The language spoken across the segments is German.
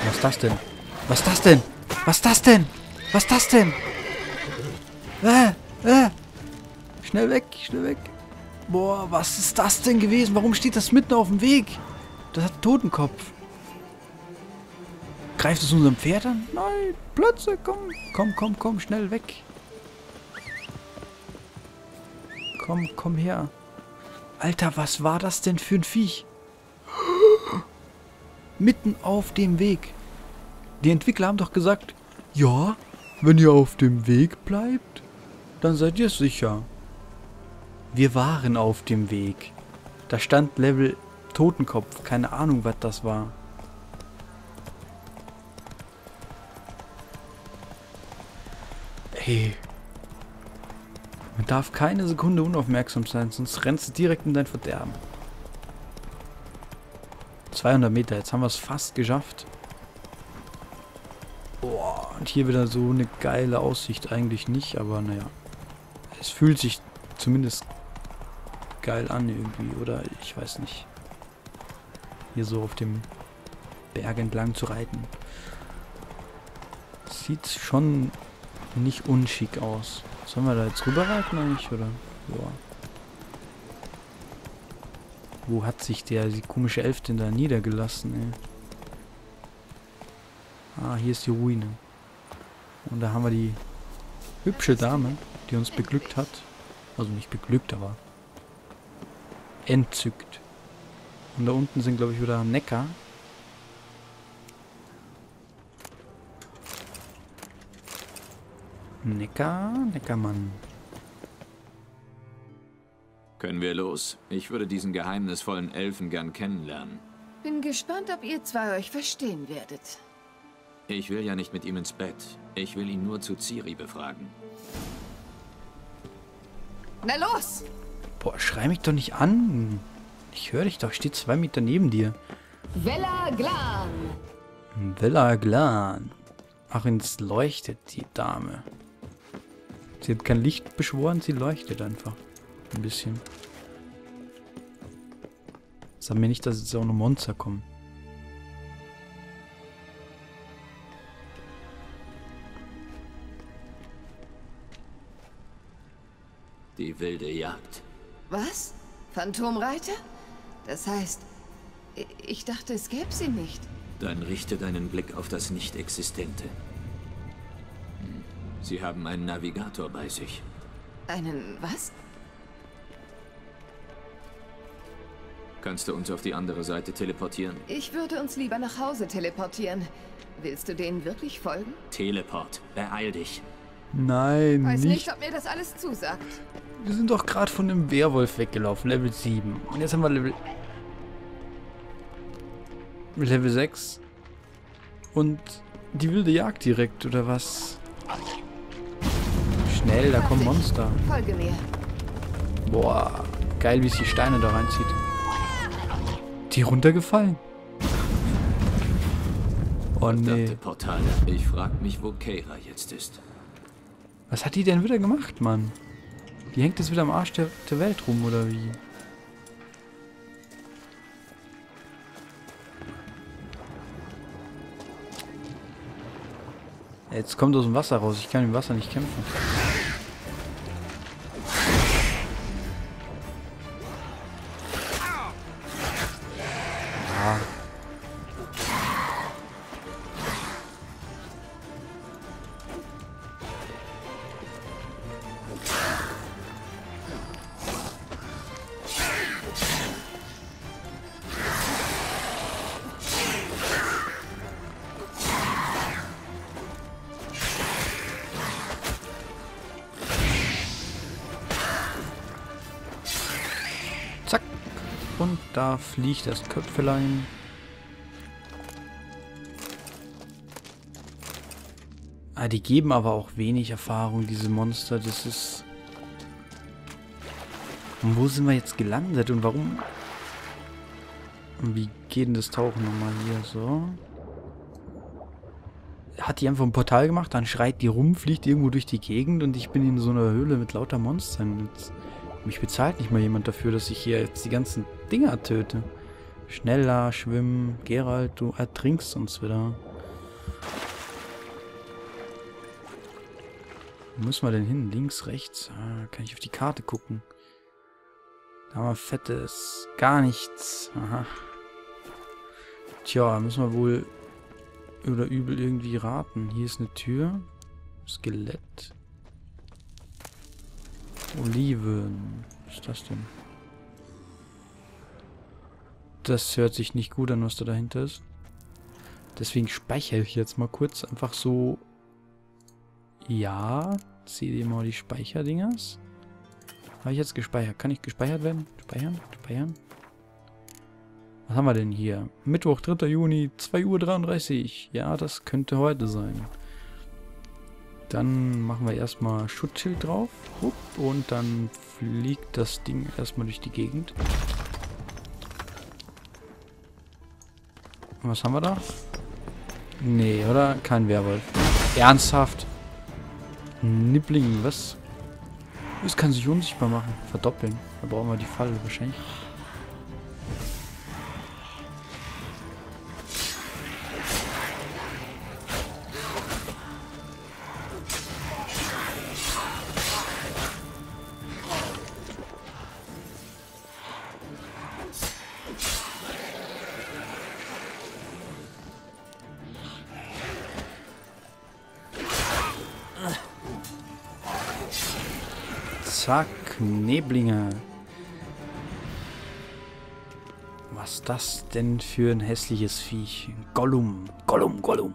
Was ist das denn? Was ist das denn? Was ist das denn? Was ist das denn? Schnell weg, schnell weg. Boah, was ist das denn gewesen? Warum steht das mitten auf dem Weg? Das hat einen Totenkopf. Greift es unserem Pferd an? Nein, Plötze, komm. Komm, komm, komm, schnell weg. Komm, komm her. Alter, was war das denn für ein Viech? Mitten auf dem Weg. Die Entwickler haben doch gesagt, ja, wenn ihr auf dem Weg bleibt, dann seid ihr sicher. Wir waren auf dem Weg. Da stand Level Totenkopf. Keine Ahnung, was das war. Hey. Man darf keine Sekunde unaufmerksam sein, sonst rennst du direkt in dein Verderben. 200 Meter, jetzt haben wir es fast geschafft. Boah, und hier wieder so eine geile Aussicht eigentlich nicht, aber naja. Es fühlt sich zumindest geil an irgendwie, oder? Ich weiß nicht. Hier so auf dem Berg entlang zu reiten. Sieht schon nicht unschick aus. Sollen wir da jetzt rüber reiten eigentlich, oder? Ja. Wo hat sich die komische Elf denn da niedergelassen, ey? Ah, hier ist die Ruine. Und da haben wir die hübsche Dame, die uns beglückt hat. Also nicht beglückt, aber entzückt. Und da unten sind, glaube ich, wieder Neckar. Neckarmann. Können wir los? Ich würde diesen geheimnisvollen Elfen gern kennenlernen. Bin gespannt, ob ihr zwei euch verstehen werdet. Ich will ja nicht mit ihm ins Bett. Ich will ihn nur zu Ciri befragen. Na los! Boah, schrei mich doch nicht an. Ich höre dich doch, ich stehe 2 Meter neben dir. Vela Glan! Vela Glan. Ach, ins leuchtet die Dame. Sie hat kein Licht beschworen, sie leuchtet einfach. Ein bisschen. Sag mir nicht, dass jetzt auch noch Monster kommen. Die wilde Jagd. Was? Phantomreiter? Das heißt, ich dachte, es gäbe sie nicht. Dann richte deinen Blick auf das Nicht-Existente. Sie haben einen Navigator bei sich. Einen was? Kannst du uns auf die andere Seite teleportieren? Ich würde uns lieber nach Hause teleportieren. Willst du denen wirklich folgen? Teleport. Beeil dich. Nein, Weiß nicht. nicht, ob mir das alles zusagt. Wir sind doch gerade von dem Werwolf weggelaufen, Level 7. Und jetzt haben wir Level 6. Und die wilde Jagd direkt, oder was? Schnell, da kommen Monster. Folge mir. Boah, geil, wie es die Steine da reinzieht. Die runtergefallen. Oh nee. Verdammte Portale. Ich frag mich, wo Keira jetzt ist. Was hat die denn wieder gemacht, Mann? Die hängt jetzt wieder am Arsch der Welt rum, oder wie? Jetzt kommt aus dem Wasser raus. Ich kann im Wasser nicht kämpfen. Ah. Zack. Und da fliegt das Köpfelein. Ah, die geben aber auch wenig Erfahrung, diese Monster. Das ist... Und wo sind wir jetzt gelandet und warum? Und wie geht denn das Tauchen nochmal hier so? Hat die einfach ein Portal gemacht, dann schreit die rum, fliegt irgendwo durch die Gegend und ich bin in so einer Höhle mit lauter Monstern. Und jetzt, mich bezahlt nicht mal jemand dafür, dass ich hier jetzt die ganzen Dinger töte. Schneller, schwimmen, Geralt, du ertrinkst uns wieder. Wo müssen wir denn hin? Links, rechts? Ah, kann ich auf die Karte gucken. Da haben wir fettes. Gar nichts. Aha. Tja, müssen wir wohl oder übel irgendwie raten. Hier ist eine Tür. Skelett. Oliven. Was ist das denn? Das hört sich nicht gut an, was da dahinter ist. Deswegen speichere ich jetzt mal kurz einfach so. Ja. Zieh dir mal die Speicherdingers. Habe ich jetzt gespeichert? Kann ich gespeichert werden? Speichern? Speichern? Was haben wir denn hier? Mittwoch, 3. Juni, 2:33 Uhr. Ja, das könnte heute sein. Dann machen wir erstmal Schutzschild drauf. Und dann fliegt das Ding erstmal durch die Gegend. Was haben wir da? Nee, oder? Kein Werwolf. Ernsthaft? Nibbling, was? Das kann sich unsichtbar machen. Verdoppeln. Da brauchen wir die Falle wahrscheinlich. Zack, Neblinge. Was ist das denn für ein hässliches Viech? Gollum, Gollum, Gollum.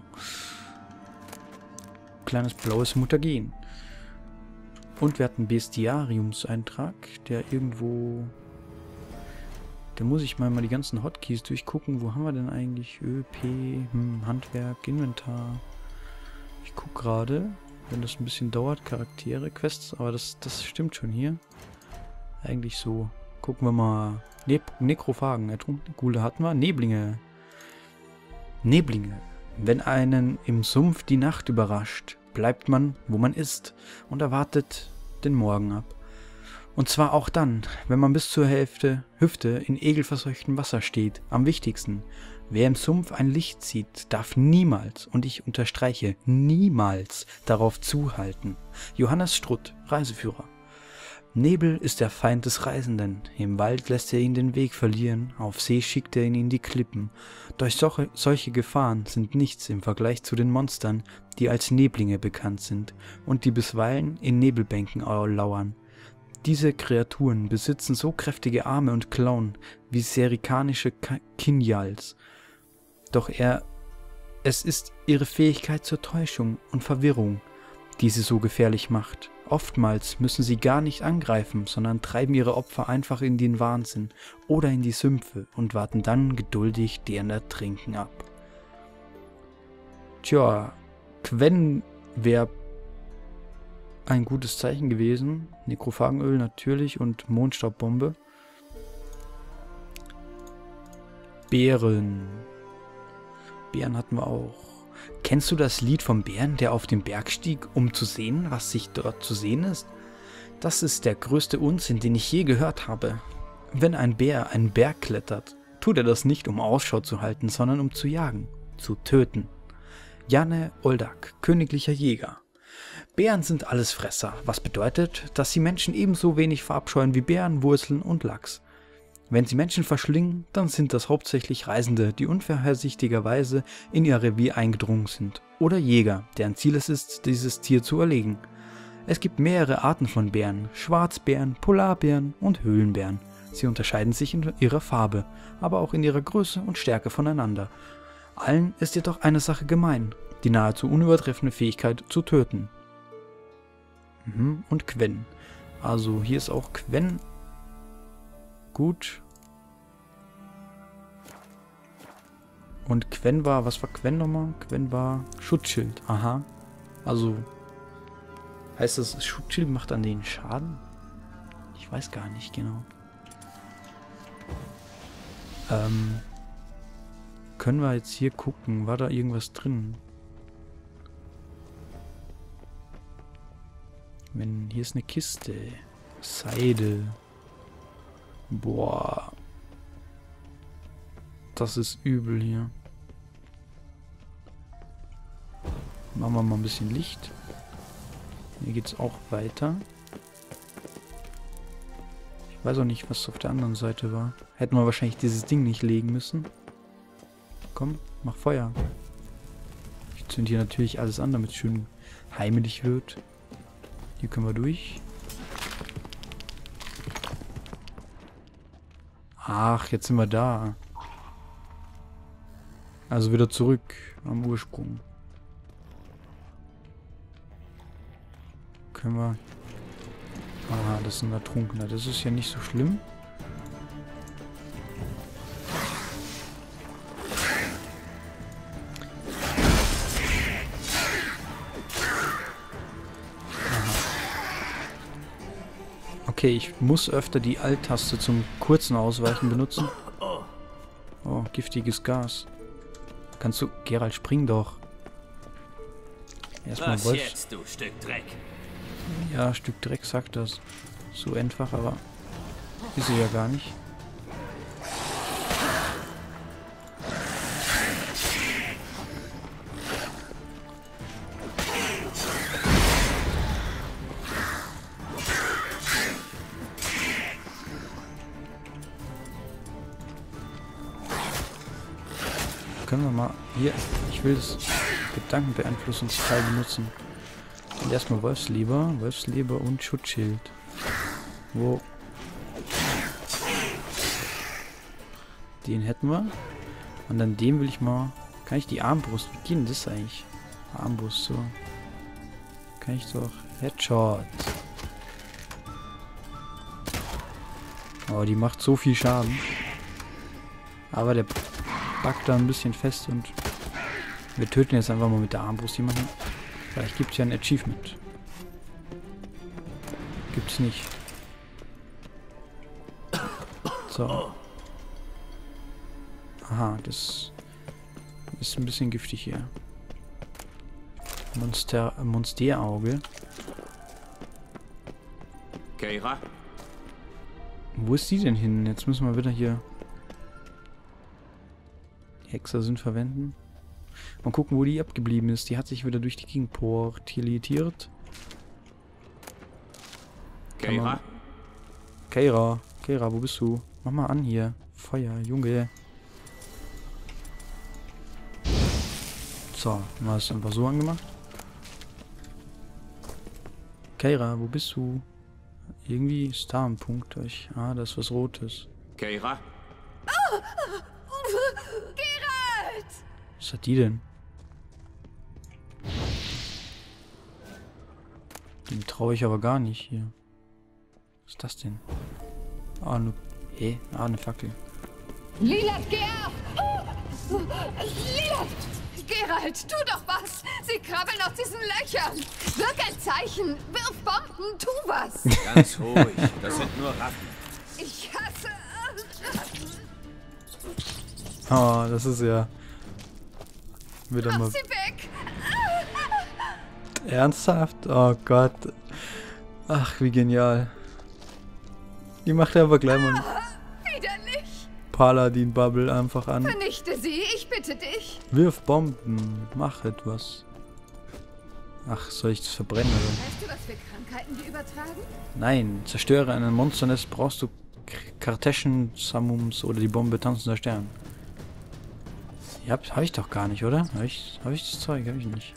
Kleines blaues Mutagen. Und wir hatten einen Bestiariumseintrag, der irgendwo... Da muss ich mal die ganzen Hotkeys durchgucken. Wo haben wir denn eigentlich? ÖP, Handwerk, Inventar. Ich gucke gerade... Wenn das ein bisschen dauert, Charaktere, Quests, aber das stimmt schon hier. Eigentlich so. Gucken wir mal. Nekrophagen, ertrunkene Gule hatten wir. Neblinge. Neblinge. Wenn einen im Sumpf die Nacht überrascht, bleibt man, wo man ist und erwartet den Morgen ab. Und zwar auch dann, wenn man bis zur Hüfte in egelverseuchtem Wasser steht. Am wichtigsten. Wer im Sumpf ein Licht sieht, darf niemals, und ich unterstreiche, niemals darauf zuhalten. Johannes Strutt, Reiseführer. Nebel ist der Feind des Reisenden. Im Wald lässt er ihn den Weg verlieren, auf See schickt er ihn in die Klippen. Doch solche Gefahren sind nichts im Vergleich zu den Monstern, die als Neblinge bekannt sind und die bisweilen in Nebelbänken lauern. Diese Kreaturen besitzen so kräftige Arme und Klauen wie serikanische Kinjals. Doch es ist ihre Fähigkeit zur Täuschung und Verwirrung, die sie so gefährlich macht. Oftmals müssen sie gar nicht angreifen, sondern treiben ihre Opfer einfach in den Wahnsinn oder in die Sümpfe und warten dann geduldig deren Ertrinken ab. Tja, Quen wäre ein gutes Zeichen gewesen. Nekrophagenöl natürlich und Mondstaubbombe. Bären. Bären hatten wir auch. Kennst du das Lied vom Bären, der auf den Berg stieg, um zu sehen, was sich dort zu sehen ist? Das ist der größte Unsinn, den ich je gehört habe. Wenn ein Bär einen Berg klettert, tut er das nicht, um Ausschau zu halten, sondern um zu jagen, zu töten. Janne Oldak, königlicher Jäger. Bären sind Allesfresser, was bedeutet, dass sie Menschen ebenso wenig verabscheuen wie Beeren, Wurzeln und Lachs. Wenn sie Menschen verschlingen, dann sind das hauptsächlich Reisende, die unvorsichtigerweise in ihr Revier eingedrungen sind, oder Jäger, deren Ziel es ist, dieses Tier zu erlegen. Es gibt mehrere Arten von Bären, Schwarzbären, Polarbären und Höhlenbären. Sie unterscheiden sich in ihrer Farbe, aber auch in ihrer Größe und Stärke voneinander. Allen ist jedoch eine Sache gemein, die nahezu unübertreffende Fähigkeit zu töten. Und Quen. Also hier ist auch Quen. Gut. Und Quen war, was war Quen nochmal? Quen war Schutzschild. Aha. Also, heißt das, Schutzschild macht an denen Schaden? Ich weiß gar nicht genau. Können wir jetzt hier gucken? War da irgendwas drin? Hier ist eine Kiste. Seide. Boah. Das ist übel hier. Machen wir mal ein bisschen Licht. Hier geht's auch weiter. Ich weiß auch nicht, was auf der anderen Seite war. Hätten wir wahrscheinlich dieses Ding nicht legen müssen. Komm, mach Feuer. Ich zünd hier natürlich alles an, damit es schön heimelig wird. Hier können wir durch. Ach, jetzt sind wir da. Also wieder zurück am Ursprung. Können wir... Ah, das ist ein Ertrunkener. Das ist ja nicht so schlimm. Okay, ich muss öfter die Alt-Taste zum kurzen Ausweichen benutzen. Oh, giftiges Gas. Kannst du... Geralt, spring doch. Erstmal Was jetzt, du Stück Dreck? Ja, Stück Dreck sagt das. So einfach, aber ist sie ja gar nicht. Können wir mal hier, ich will das Gedankenbeeinflussungsteil benutzen. Und erstmal Wolfsleber und Schutzschild. Wo? Den hätten wir. Und dann den will ich mal. Kann ich die Armbrust? Wie geht denn das eigentlich? Armbrust, so. Kann ich doch. Headshot. Oh, die macht so viel Schaden. Aber der backt da ein bisschen fest und wir töten jetzt einfach mal mit der Armbrust jemanden. Vielleicht gibt es ja ein Achievement. Gibt's nicht. So. Aha, das ist ein bisschen giftig hier. Monsterauge. Keira? Wo ist die denn hin? Jetzt müssen wir wieder hier Hexer sind verwenden. Mal gucken, wo die abgeblieben ist. Die hat sich wieder durch die Gegend portiliert. Keira? Keira, wo bist du? Mach mal an hier. Feuer, Junge. So, haben wir es einfach so angemacht. Keira, wo bist du? Irgendwie ist da ein Punkt. Ah, da ist was Rotes. Keira? Geralt! Was hat die denn? Dem traue ich aber gar nicht hier. Was ist das denn? Ah, ne... eine Fackel. Lilith, geh ab! Lilith! Geralt, tu doch was! Sie krabbeln aus diesen Löchern! Wirk ein Zeichen! Wirf Bomben! Tu was! Ganz ruhig, das sind nur Ratten. Ich hasse... Ah, das ist ja... Wieder Mach mal... sie weg! Ernsthaft? Oh Gott. Ach, wie genial. Die macht einfach gleich mal Widerlich! Paladin-Bubble einfach an. Vernichte sie, ich bitte dich! Wirf Bomben. Mach etwas. Ach, soll ich das verbrennen oder? Weißt du, was für Krankheiten wir übertragen? Nein, zerstöre einen Monsternest, brauchst du Karteschen, Samums oder die Bombe tanzender Stern. Ja, hab ich doch gar nicht, oder? Hab ich das Zeug? Hab ich nicht.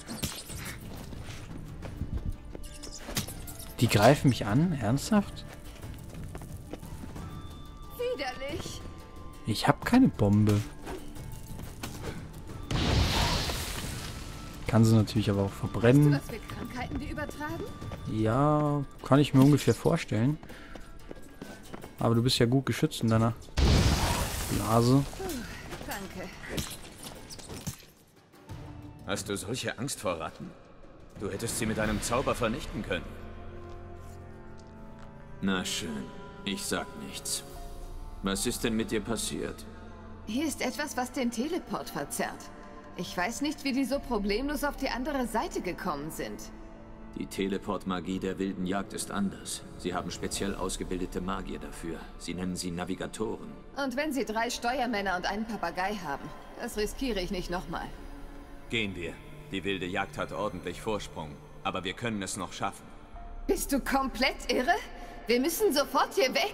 Die greifen mich an? Ernsthaft? Widerlich! Ich hab keine Bombe. Kann sie natürlich aber auch Weißt du, verbrennen. was für Krankheiten wir übertragen? Ja, kann ich mir ungefähr vorstellen. Aber du bist ja gut geschützt in deiner Blase. Danke. Hast du solche Angst vor Ratten? Du hättest sie mit einem Zauber vernichten können. Na schön, ich sag nichts. Was ist denn mit dir passiert? Hier ist etwas, was den Teleport verzerrt. Ich weiß nicht, wie die so problemlos auf die andere Seite gekommen sind. Die Teleportmagie der wilden Jagd ist anders. Sie haben speziell ausgebildete Magier dafür. Sie nennen sie Navigatoren. Und wenn sie 3 Steuermänner und einen Papagei haben, das riskiere ich nicht nochmal. Gehen wir. Die wilde Jagd hat ordentlich Vorsprung, aber wir können es noch schaffen. Bist du komplett irre? Wir müssen sofort hier weg.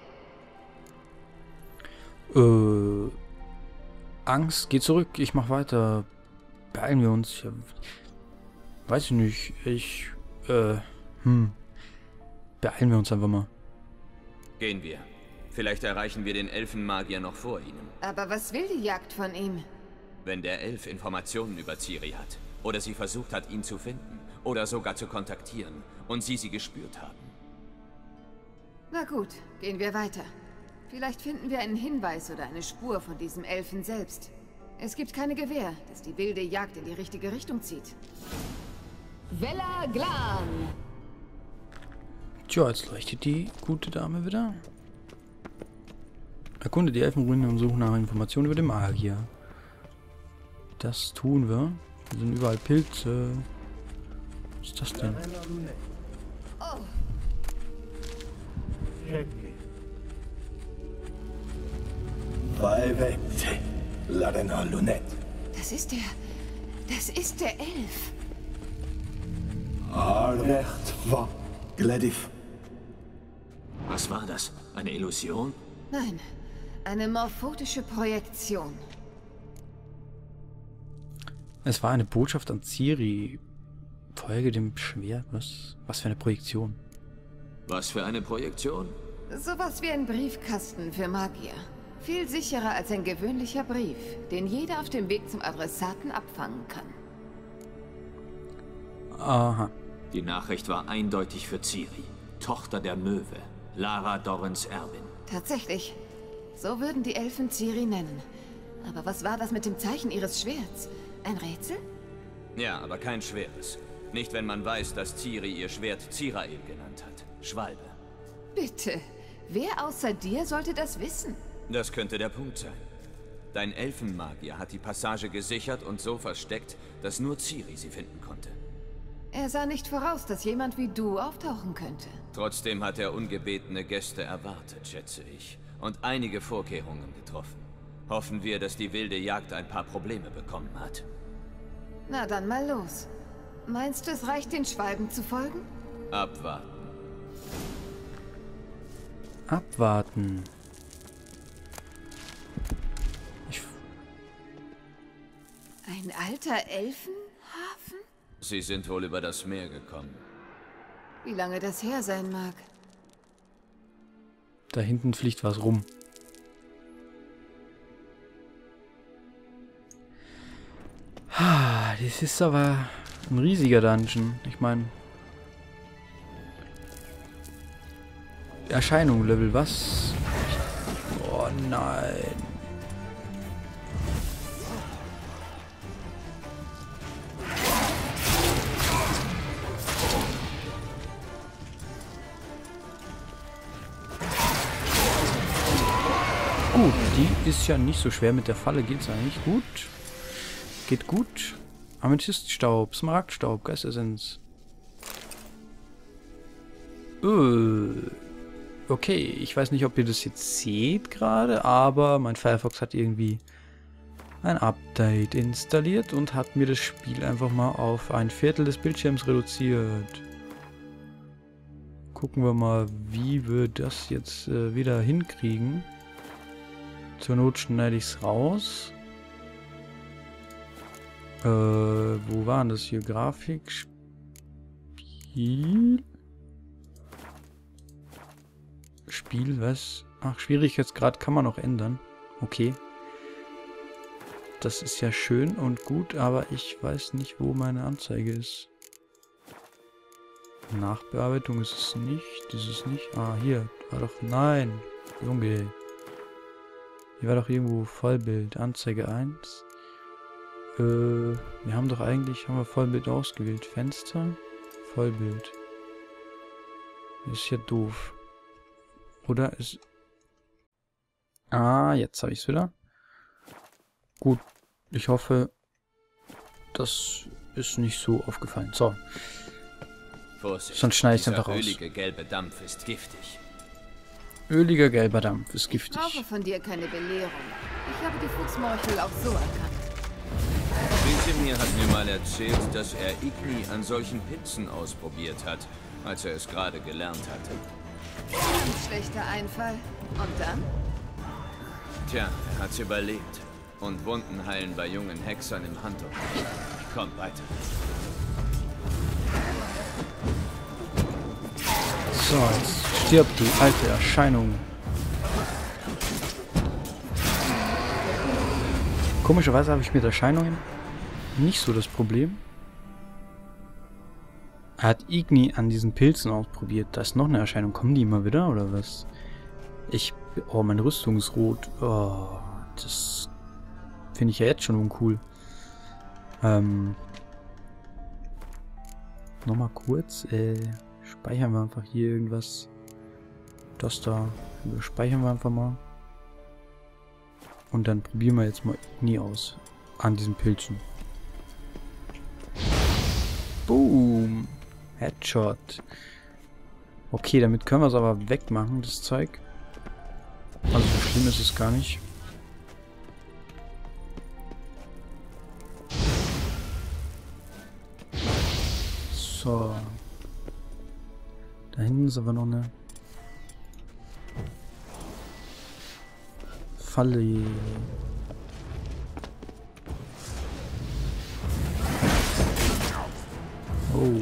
Angst, geh zurück, ich mach weiter. Beeilen wir uns. Ja, weiß ich nicht. Beeilen wir uns einfach mal. Gehen wir. Vielleicht erreichen wir den Elfenmagier noch vor ihnen. Aber was will die Jagd von ihm? Wenn der Elf Informationen über Ciri hat, oder sie versucht hat, ihn zu finden, oder sogar zu kontaktieren, und sie gespürt haben. Na gut, gehen wir weiter. Vielleicht finden wir einen Hinweis oder eine Spur von diesem Elfen selbst. Es gibt keine Gewähr, dass die wilde Jagd in die richtige Richtung zieht. Vela Glan! Tja, jetzt leuchtet die gute Dame wieder. Erkunde die Elfenruinen und suche nach Informationen über den Magier. Das tun wir. Hier sind überall Pilze. Was ist das denn? Oh, Vaevette, Larena Lunette. das ist der Elf. Arvert va Gledif. Was war das? Eine Illusion? Nein, eine morphotische Projektion. Es war eine Botschaft an Ciri. Folge dem Schwert. Was für eine Projektion. Was für eine Projektion? Sowas wie ein Briefkasten für Magier. Viel sicherer als ein gewöhnlicher Brief, den jeder auf dem Weg zum Adressaten abfangen kann. Aha. Die Nachricht war eindeutig für Ciri, Tochter der Möwe, Lara Dorrens Erbin. Tatsächlich. So würden die Elfen Ciri nennen. Aber was war das mit dem Zeichen ihres Schwerts? Ein Rätsel? Ja, aber kein schweres. Nicht, wenn man weiß, dass Ciri ihr Schwert Zirael genannt hat. Schwalbe. Bitte. Wer außer dir sollte das wissen? Das könnte der Punkt sein. Dein Elfenmagier hat die Passage gesichert und so versteckt, dass nur Ciri sie finden konnte. Er sah nicht voraus, dass jemand wie du auftauchen könnte. Trotzdem hat er ungebetene Gäste erwartet, schätze ich. Und einige Vorkehrungen getroffen. Hoffen wir, dass die wilde Jagd ein paar Probleme bekommen hat. Na dann mal los. Meinst du, es reicht, den Schwalben zu folgen? Abwarten. Abwarten. Ein alter Elfenhafen? Sie sind wohl über das Meer gekommen. Wie lange das her sein mag. Da hinten fliegt was rum. Das ist aber ein riesiger Dungeon. Ich meine... Erscheinung Level, was? Oh nein. Gut, die ist ja nicht so schwer. Mit der Falle geht's eigentlich gut. Geht gut. Amethyststaub, Smaragdstaub, Geistessenz. Okay, ich weiß nicht, ob ihr das jetzt seht gerade, aber mein Firefox hat irgendwie ein Update installiert und hat mir das Spiel einfach mal auf 1/4 des Bildschirms reduziert. Gucken wir mal, wie wir das jetzt wieder hinkriegen. Zur Not schneide ich es raus. Wo waren das hier? Grafik, Spiel, was? Ach, Schwierigkeitsgrad kann man noch ändern. Okay. Das ist ja schön und gut, aber ich weiß nicht, wo meine Anzeige ist. Nachbearbeitung ist es nicht. Das ist nicht. Ah, hier. War doch. Nein. Junge. Hier war doch irgendwo Vollbild. Anzeige 1. Wir haben doch eigentlich. Haben wir Vollbild ausgewählt. Fenster. Vollbild. Das ist ja doof. Oder ist... Ah, jetzt habe ich es wieder. Gut. Ich hoffe, das ist nicht so aufgefallen. So. Vorsicht, Sonst schneide ich es einfach raus. Ölige gelbe Dampf ist giftig. Öliger gelber Dampf ist Ich brauche giftig. von dir keine Belehrung. Ich habe die Fuchsmorchel auch so erkannt. Wesemir hat mir mal erzählt, dass er Igni an solchen Pilzen ausprobiert hat, als er es gerade gelernt hatte. Ganz schlechter Einfall. Und dann? Tja, er hat's überlebt. Und Wunden heilen bei jungen Hexern im Handumdrehen. Komm weiter. So, jetzt stirbt die alte Erscheinung. Komischerweise habe ich mit Erscheinungen nicht so das Problem. Er hat Igni an diesen Pilzen ausprobiert. Da ist noch eine Erscheinung. Kommen die immer wieder, oder was? Oh, meine Rüstung ist rot. Oh, das finde ich ja jetzt schon uncool. Nochmal kurz. Speichern wir einfach hier irgendwas. Das da. Speichern wir einfach mal. Und dann probieren wir jetzt mal Igni aus. An diesen Pilzen. Boom. Headshot. Okay, damit können wir es aber wegmachen, das Zeug. Also so schlimm ist es gar nicht. So. Da hinten ist aber noch eine Falle. Oh.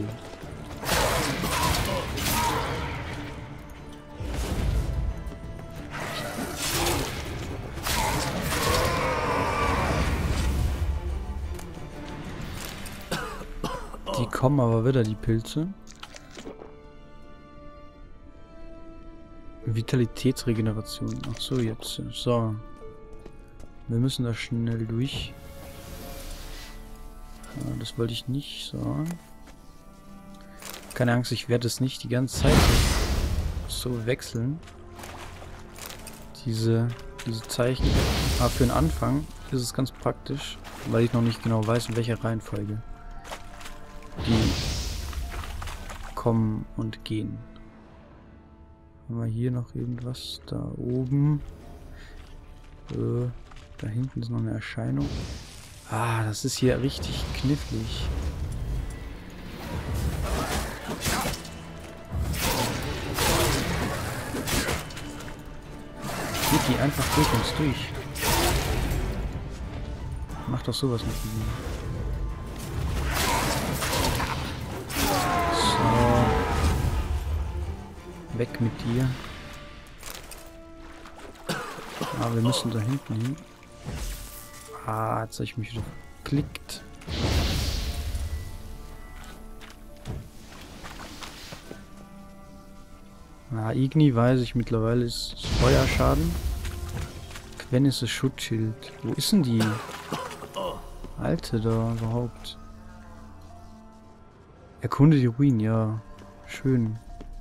Die kommen aber wieder, die Pilze. Vitalitätsregeneration. Ach so, jetzt. So. Wir müssen da schnell durch. Ja, das wollte ich nicht. So. Keine Angst, ich werde es nicht die ganze Zeit so wechseln. Diese Zeichen. Aber für den Anfang ist es ganz praktisch, weil ich noch nicht genau weiß, in welcher Reihenfolge die kommen und gehen. Haben wir hier noch irgendwas? Da oben. Da hinten ist noch eine Erscheinung. Ah, das ist hier richtig knifflig. Geht die einfach durch uns durch. Macht doch sowas mit mir. Weg mit dir. Ah, wir müssen da hinten hin. Ah, jetzt habe ich mich wieder geklickt. Ah, Igni weiß ich mittlerweile ist Feuerschaden. Quen ist das Schutzschild. Wo ist denn die Alte da überhaupt? Erkunde die Ruinen, ja. Schön.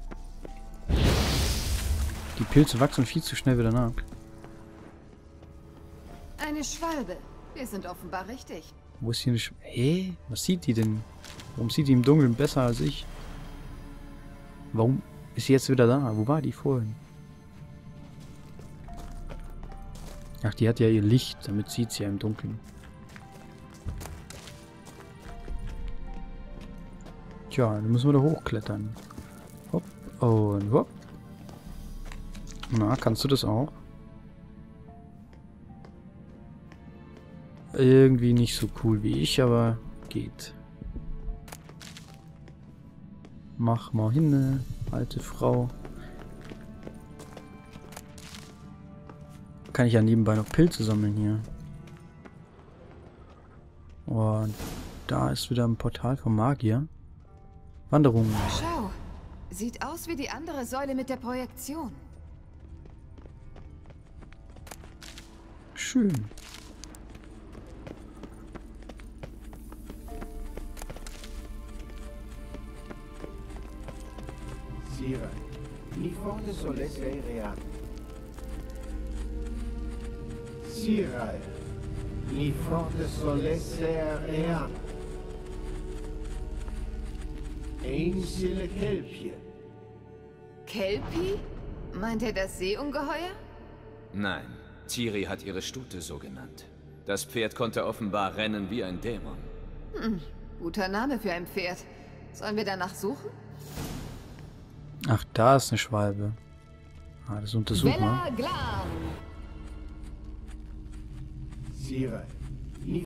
Die Pilze wachsen viel zu schnell wieder nach. Eine Schwalbe. Wir sind offenbar richtig. Wo ist hier eine Schwalbe? Hä? Was sieht die denn? Warum sieht die im Dunkeln besser als ich? Warum ist sie jetzt wieder da? Wo war die vorhin? Ach, die hat ja ihr Licht. Damit sieht sie ja im Dunkeln. Tja, dann müssen wir da hochklettern. Hopp und hopp. Na, kannst du das auch? Irgendwie nicht so cool wie ich, aber geht. Mach mal hin, alte Frau. Kann ich ja nebenbei noch Pilze sammeln hier. Und da ist wieder ein Portal vom Magier. Wanderung. Schau, sieht aus wie die andere Säule mit der Projektion. Schön. Sire, mi forte solesse reat. Sire, mi forte solesse reat. Einsille Kelpje. Kelpie? Meint er das Seeungeheuer? Nein, Ciri hat ihre Stute so genannt. Das Pferd konnte offenbar rennen wie ein Dämon. Guter Name für ein Pferd. Sollen wir danach suchen? Ach, da ist eine Schwalbe. Ah, das untersuchen wir. Bella Glan! Sirai.